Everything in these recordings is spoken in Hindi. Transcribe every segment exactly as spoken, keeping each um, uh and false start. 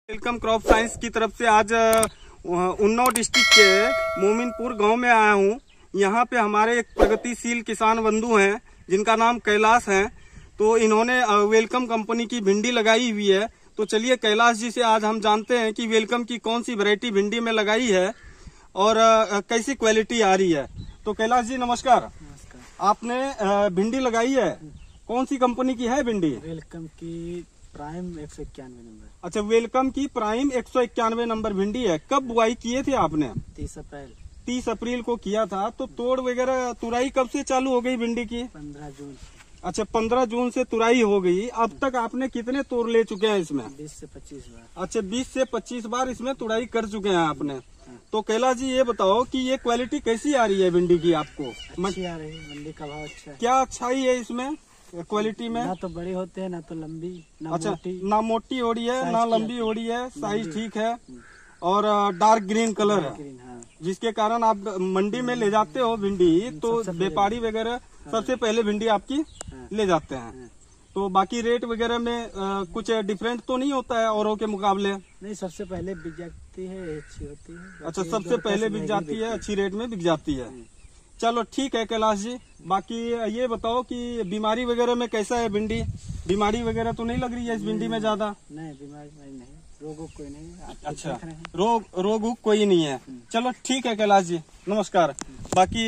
वेलकम क्रॉप साइंस की तरफ से आज उन्नाव डिस्ट्रिक्ट के मोमिनपुर गांव में आया हूं। यहां पे हमारे एक प्रगतिशील किसान बंधु हैं जिनका नाम कैलाश है। तो इन्होंने वेलकम कंपनी की भिंडी लगाई हुई है। तो चलिए कैलाश जी से आज हम जानते हैं कि वेलकम की कौन सी वैरायटी भिंडी में लगाई है और कैसी क्वालिटी आ रही है। तो कैलाश जी नमस्कार। नमस्कार। आपने भिंडी लगाई है, कौन सी कंपनी की है भिंडी? वेलकम की प्राइम एक सौ इक्यानवे नंबर। अच्छा, वेलकम की प्राइम एक सौ इक्यानवे नंबर भिंडी है। कब बुआई किए थे आपने? तीस अप्रैल तीस अप्रैल को किया था। तो तोड़ वगैरह तुराई कब से चालू हो गई भिंडी की? पंद्रह जून। अच्छा, पंद्रह जून से तुराई हो गई। अब तक आपने कितने तोड़ ले चुके हैं इसमें? बीस से पच्चीस बार। अच्छा, बीस से पच्चीस बार इसमें तुराई कर चुके हैं आपने। तो कैलाश जी ये बताओ कि ये क्वालिटी कैसी आ रही है भिंडी की आपको? अच्छी आ रही है, मंडी का भाव अच्छा है। क्या अच्छाई है इसमें क्वालिटी में? ना तो बड़ी होते हैं ना तो लंबी ना अच्छा, मोटी। ना मोटी हो रही है ना लंबी हो रही है, साइज ठीक है और डार्क ग्रीन कलर है, हाँ। जिसके कारण आप मंडी में ले जाते हो भिंडी तो व्यापारी वगैरह सबसे पहले भिंडी आपकी ले जाते हैं। तो बाकी रेट वगैरह में आ, कुछ डिफरेंट तो नहीं होता है औरों के मुकाबले? नहीं, सबसे पहले बिक जाती है, अच्छी होती है। अच्छा, सबसे पहले बिक जाती है, अच्छी रेट में बिक जाती है। चलो ठीक है कैलाश जी। बाकी ये बताओ कि बीमारी वगैरह में कैसा है भिंडी? बीमारी वगैरह तो नहीं लग रही है इस भिंडी में ज्यादा? नहीं, बीमारी नहीं, रोग कोई नहीं। अच्छा, रोग रोग कोई नहीं है। चलो ठीक है कैलाश जी, नमस्कार। बाकी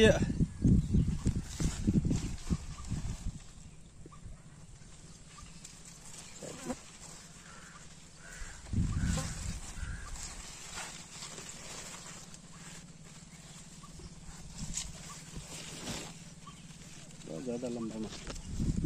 ज्यादा लंबा मत